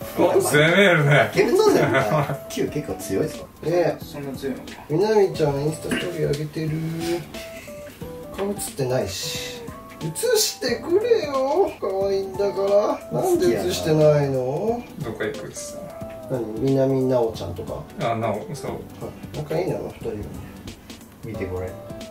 攻めるね。 いけるぞでも Q 結構強いぞ。 そんな強いのか。 みなみちゃんインスタストーリー上げてる。顔映ってないし。映してくれよ。可愛いんだから。なんで映してないの？ どこ行くっつっ何？みなみなおちゃんとか。 たの？あ、なお、そう。 仲いいなの2人は。 見てこれ。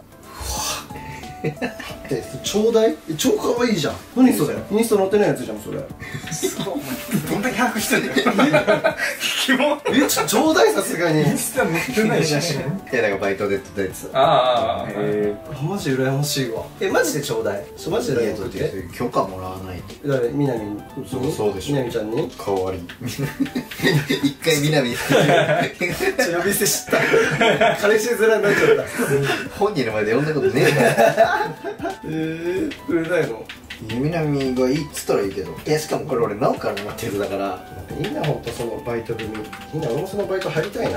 ちょうだい？超可愛いじゃん。何それ？インスタ載ってないやつじゃんそれ。 どんだけ把握してんだよ。キモ。 ちょうだいさすがに。 インスタ載ってない写真。 いやだからバイトで撮ったやつ。 ああ、 マジ羨ましいわ。マジでちょうだい。マジでいやだっ送ってて。 許可もらわないと。 誰？みなみ。 そうでしょ。 みなみちゃんに。 かわり。一回みなみ。 呼び捨てした。彼氏面になっちゃった。 本人の前で呼んだことねえから。 くれないの？ みなみがいいっつったらいいけど。いやしかもこれ俺なおからもらってるだから。 いいなほんとそのバイト組。いいな俺もそのバイト入りたいな。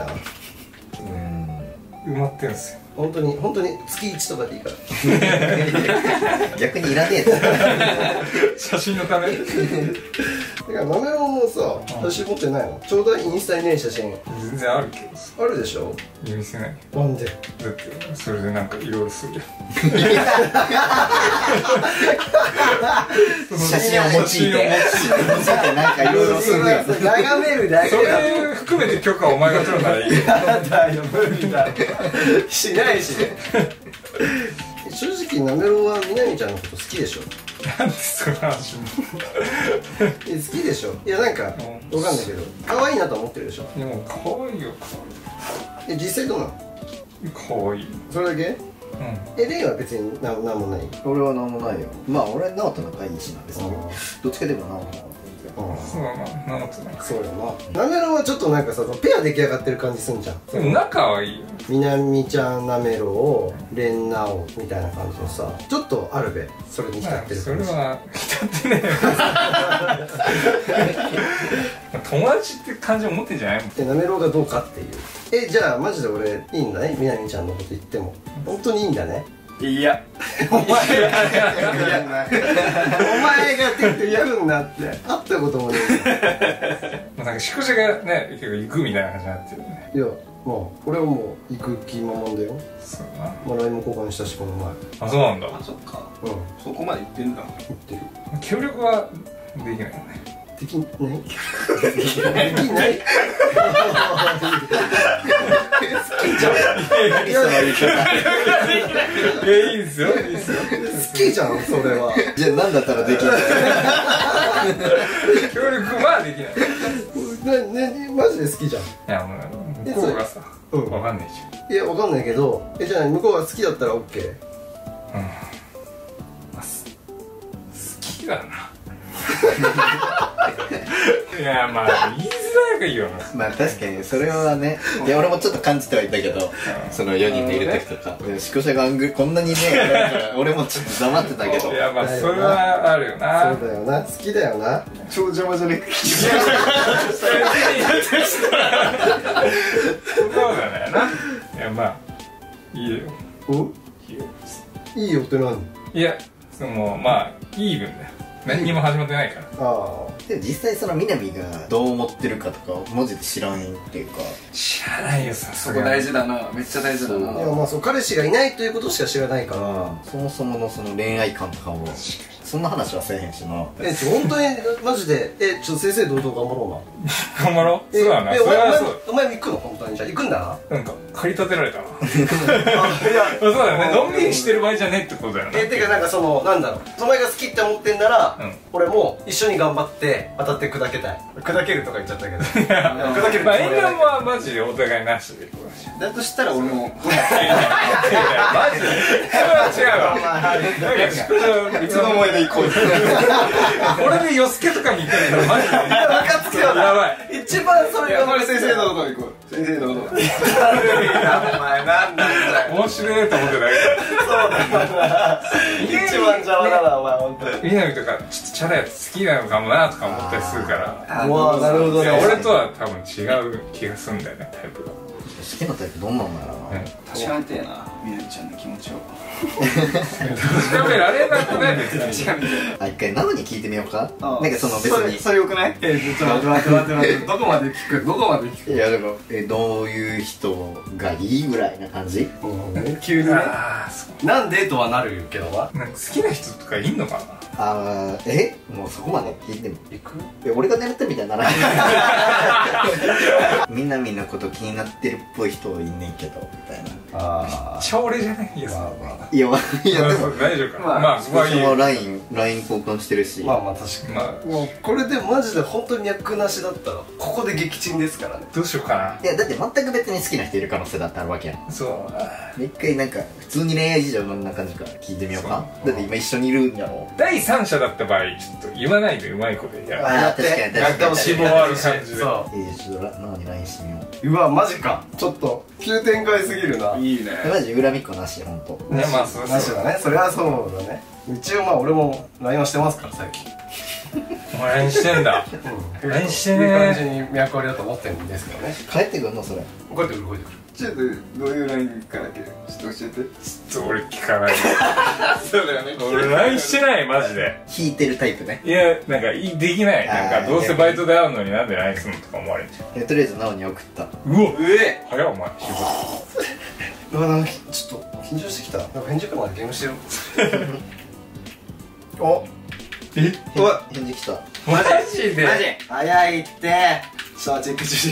埋まってんすよ。 本当に月1とかでいいから。 逆にいらねえって写真のため。 だからなめろんもさ写真持ってないの？ちょうだいインスタにね写真。 全然あるけどさ。 あるでしょ？ 見せない。 なんで？ だってそれでなんかいろいろするよ。 写真を用いてなんかいろいろするやつ。 眺めるだけそれ含めて許可お前が取るならいいよ。 だよ無理だ。しないしね。正直なめろんはみなみちゃんのこと好きでしょ？ なんでその話も。 好きでしょ？いやなんかわかんないけど可愛いなと思ってるでしょ？ でも可愛いよ。 実際どうなの？ 可愛い。 それだけ？レイは別になんもない。 俺はなんもないよ。まあ俺直人仲いいしな別に。どっちかでも直人。 そうだな、なんとなく。 そうよな。なめろんはちょっとなんかさペア出来上がってる感じすんじゃん。 でも仲はいいよ。 みなみちゃんなめろをれんなおみたいな感じのさちょっとあるべそれに浸ってるそれ感じ。 は浸ってねえよ。友達って感じを持ってんじゃないもん。 でなめろうがどうかっていう。じゃあマジで俺いいんだねみなみちゃんのこと言っても本当にいいんだね。 いや。 お前がって言うんだって会ったこともねなんか宿舎がね結構行くみたいな感じになってるね。 いやもう俺はもう行く気満々だよ。 そうだな。 まあ LINE も交換したしこの前。 あ、そうなんだ。 あ、そっか。 うんそこまで言ってんだ。 言ってる。 協力はできないよね。 できないできない。 何その言い方。 いや、いいですよ、いいですよ。 好きじゃんそれは。 じゃあ何だったらできる。 協力はできない。 マジで好きじゃん。 いや、もう向こうがさ、わかんないじいやわかんないけどじゃあ向こうが好きだったら OK。 ゃん。まあ、好きだな。いや、まあ言いづらいがいいよな。 まあ確かにそれはね。いや俺もちょっと感じてはいたけど、その4人でいる時とか宿舎がこんなにね俺もちょっと黙ってたけど。 いや、まあそれはあるよな。 そうだよな好きだよな。 超邪魔じゃねえか。 そうだよな。いや、まあいいよ。 おいいよ。 いいよって何？ いや、そのまあイーブンだよ。何にも始まってないから。 あでも実際その南がどう思ってるかとか文字で知らんっていうか。 知らないよ、さすそこがに。 大事だな。めっちゃ大事だあいやな。 まあそう彼氏がいないということしか知らないからそもそものその恋愛観とかもそんな話はせえへんしな。 本当にマジでちょっと正々堂々頑張ろうな。 頑張ろう。そうだな。それはそう。 お前も行くの本当に。じゃあ行くんだな。 なんか駆り立てられたな。そうだよね。のんびりしてる場合じゃねえってことだよね。 てかなんかそのなんだろうお前が好きって思ってんならうん俺も一緒に頑張って当たって砕けたい。砕けるとか言っちゃったけど砕けるつまあ、 もりはない縁談はマジでお互いなしでいくわし。 だとしたら俺も。 マジで。それは違うわ。なんか宿舎いつの思い出行こう。 俺でヨスケとかに行ったらマジで。 ムカつくよな。 やばい。 一番それが先生のこと行こう。先生のこと。 お前なんなんだよ。 面白いと思ってない一番邪魔だなお前本当に。 みなみとかちょっとチャラやつ好きなのかもなとか思ったりするから。 うわなるほどね。 俺とは多分違う気がするんだよね、タイプが。 好きなタイプどんなんだろうな。 確かめてえな、みなみちゃんの気持ちを。 確かめられなくない別に。 確かめてあ、一回ナオに聞いてみようか。なんかその別に。 それよくない？ ちょっと待ってどこまで聞く？どこまで聞く？ いやでもどういう人がいいぐらいな感じ？ 急にね。 ああ、そう。 なんでとはなるけどな。 なんか好きな人とかいんのかな。 あー、もうそこまで聞いても行く？ 俺が狙ったみたいならみんなのこと気になってるっぽい人いんねんけどみたいな。 あ超俺じゃないよ。 まあまあいやでも大丈夫か。 まあまあ、そこはいいよ。 私も LINE 交換してるし、 まあまあ確かに、 まあもうこれでマジで本当に脈なしだったらここで撃沈ですからね。 どうしようかいやだって全く別に好きな人いる可能性だってあるわけやん。 な。そう。 で一回なんか普通に恋愛事情どんな感じか聞いてみようか。だって今一緒にいるんやろ。 第三者だった場合、ちょっと言わないでうまいことやる。 あー確かに確かに希望ある感じで。 そちょっとナオに LINE してみよう。 うわマジか、ちょっと急展開すぎるな。 いいね。 マジ恨みっこなしほんと。 ね、まあ、そうなしだね、それはそうだね。一応まあ俺も LINE はしてますから最近。 お前何してんだ。LINE してねいい感じに脈ありだと思ってるんですけどね。 帰ってくんのそれ。 こうやってくるちょっとどういうラインかだけちょっと教えて。 ちょっと俺聞かない。 そうだよね。 俺 LINE してないマジで。 引いてるタイプね。 いや、なんかできない。なんかどうせバイトで会うのになんで LINE するのとか思われんじゃん。 とりあえずナオに送った。 うわえ早っお前仕事。 うわなんかちょっと緊張してきた。なんか返事来るまでゲームしてる。おえ返事来た。 マジでマジ早いってさあチェック中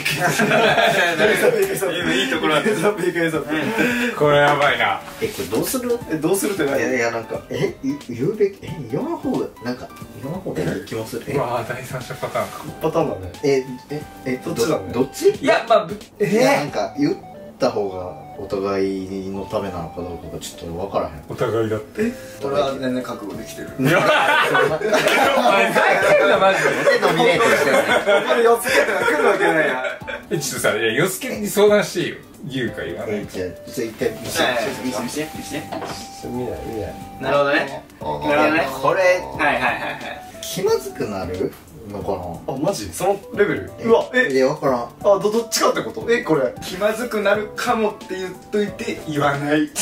いいところだった。 これやばいな。 これどうする？ どうするって何？ いやなんか言うべき言わん方がなんか言わん方がいい気もする。 うわ第三者パターンか。 パターンだね。 どっちだねどっち？ いや、まあいやなんか言った方がお互いのためなのかどうかがちょっと分からへん。 お互いだって俺は全然覚悟できてる。 やばいお前ふざけんなマジで。 ドミネートしてるね。 これ4つけて来るわけないや。 ちょっとさ、いや、ヨスケに相談していいよ。言うか言わないか。 じゃあ一回見せ見して。 見ない見ない。 なるほどね。なるほどね。 これはいはいはいはい。 気まずくなるのかあマジ？そのレベル？ な。 うわいや分からん。 あどっちかってこと？これ気まずくなるかもって言っといて言わない。 やばいって。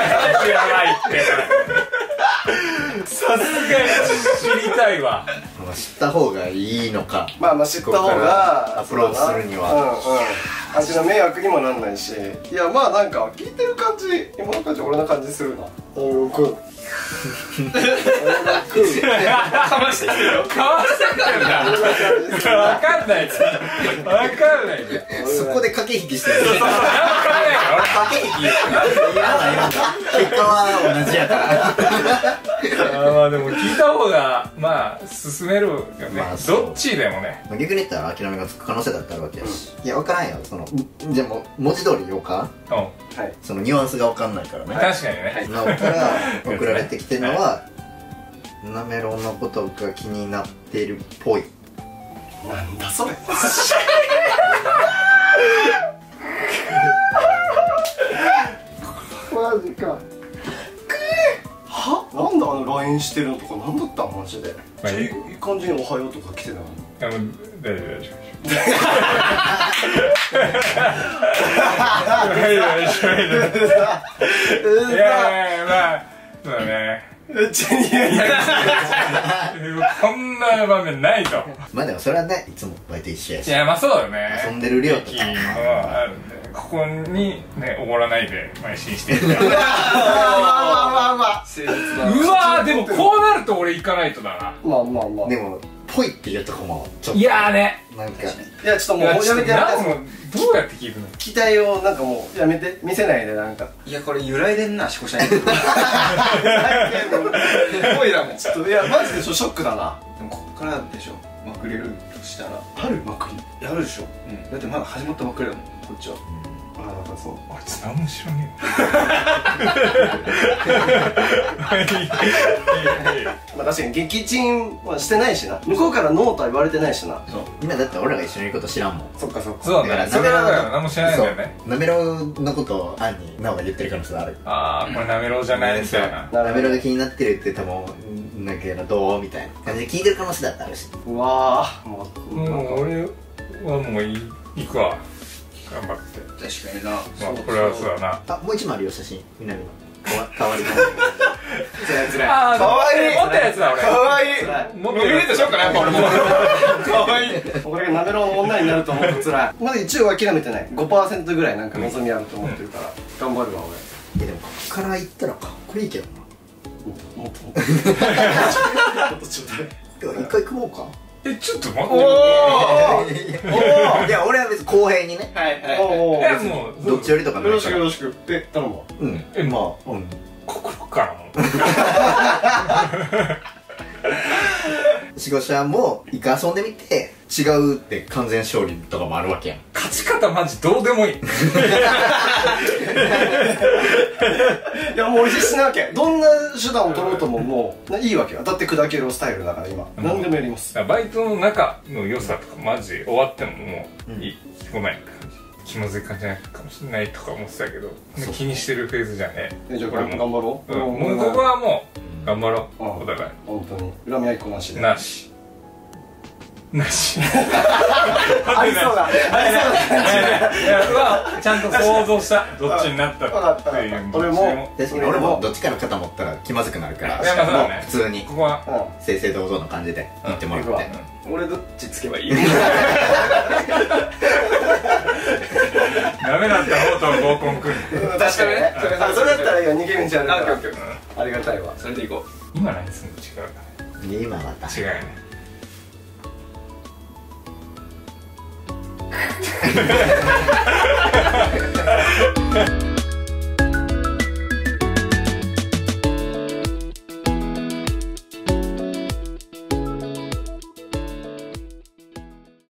さすがに知りたいわ。 知った方がいいのか。 まあ知った方がアプローチするには相手の迷惑にもなんないし、いやまあなんか聞いてる感じ、今の感じ俺な感じするな。 かましてきてるよ。 かわしてくるんだ。わかんないじゃん。わかんないじゃん。 そこで駆け引きしてる。 わかんないから駆け引き。いらない。結果は同じやから。 俺。まあでも聞いた方がまあ進めるよね。 まあそうどっちでもね。 逆に言ったら諦めがつく可能性だってあるわけやし。いや分からんよ。じゃあもう文字通り言おうか。 うん。 はいそのニュアンスが分かんないからね。 確かにね。 なおから送られてきてるのはなめろうのことが気になってるっぽい。 なんだそれ。マジか。は？なんでLINE してるのとかなんだったのマジで。 まあいいいい感じにおはようとか来てたの。 大丈夫大丈夫。いやまあそうだね。 めっちゃ似合い。 こんな場面ないと。 まあでもそれはねいつもバイト一緒やし。 いやまあそうだよね。 遊んでる量とか駅はあるんで、ここにねおごらないで邁進していく。 まあ誠実だ。 うわーでもこうなると俺行かないとだな。 まあまあまあ。 でもぽいっていうとこもちょっといやーね。 なんかいやちょっともうやめてやめて。 どうやって聞くの？ 期待をなんかもうやめて見せないでなんか。 いやこれ揺らいでんな、しこしゃい。 すごいだもん。ちょっといやマジでショックだな。 でもこっからでしょ、まくれるとしたら。 あるまくり。 やるでしょ。だってまだ始まったばっかりだもん、こっちは。 あなんかそう。 あいつ何も知らねまあ確かに撃沈はしてないしな。向こうからノーとは言われてないしな。 今だって俺らが一緒にいること知らんもん。 そっかそっか。 そうだね。それはだから何も知らないんだよね。 なめろうのことをアンになおが言ってる可能性ある。 ああこれなめろうじゃないみたいな。 なめろうが気になってるって多分なんかどうみたいな感じで聞いてる可能性だってあるし。 うわーもうもう俺はもう行くわ。 頑張って確かにな。 まあこれはそうだなあ、もう一枚あるよ、写真。南の代わりの。 つらい。 あーかわいい。 持ったやつだ俺かわいい。 持ってるやつしようかなやっぱ俺もかわいいこれがなめろうの女になると思うと辛い。まだ一応諦めてない。5% ぐらいなんか望みあると思ってるから頑張るわ俺。 いやでもこっから行ったらかっこいいけどな。 もっと一回組もうか。 ちょっと待っていや俺は別に公平にね。 はいはい。 おいやもうどっちよりとかないから。 よろしくよろしく。頼むわ。 うん。 まあうん。 心からもシゴシャも一回遊んでみて違うって完全勝利とかもあるわけやん。 勝ち方マジどうでもいいいやもう俺必死なわけ。どんな手段を取ろうとももういいわけよ。だって砕けるスタイルだから今何でもやります。 バイトの中の良さとかマジ終わってももういい、ごめんって感じ。気まずい感じじゃないかもしれないとか思ってたけど気にしてるフェーズじゃねえ。 じゃあ頑張ろう。 もうここはもう頑張ろうお互い本当に恨み合いっこなしで。 なしなしありそうだ。ありそうだ。 ちゃんと想像したどっちになったっていう俺も確かに俺もどっちかの肩持ったら気まずくなるからいやまあそうだね普通にここは正々堂々の感じで言ってもらって。 俺どっちつけばいい？ ダメだった方と合コン来る確かにね。それだったらいいよ。逃げ道あるから。 オッケーオッケー。 ありがたいわ。 それでいこう。 今何すんの違うか今またね違うよね